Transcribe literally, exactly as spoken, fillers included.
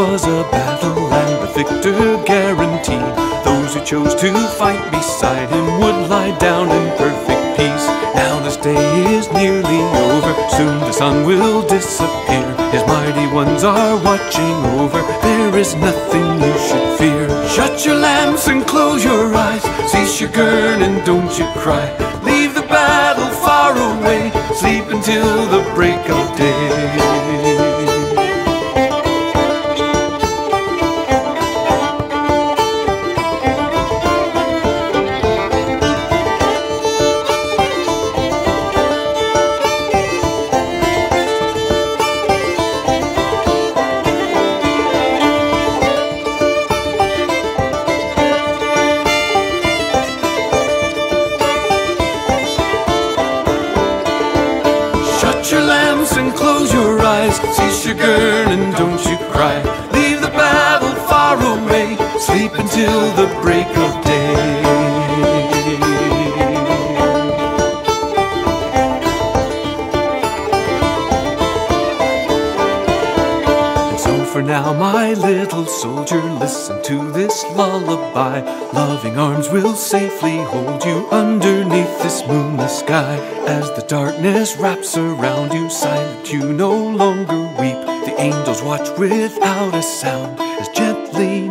was a battle and the victor guaranteed. Those who chose to fight beside him would lie down in perfect peace. Now this day is nearly over, soon the sun will disappear. His mighty ones are watching over, there is nothing you should fear. Shut your lamps and close your eyes, cease your gird and don't you cry. Leave the battle far away, sleep until the break of day. Shut your lamps and close your eyes, cease your gird and don't you cry. Leave the battle far away, sleep until the break of day. And so for now, my little soldier, listen to this lullaby. Loving arms will safely hold you underneath this moonless sky. As the darkness wraps around you, silent you no longer weep. The angels watch without a sound as gently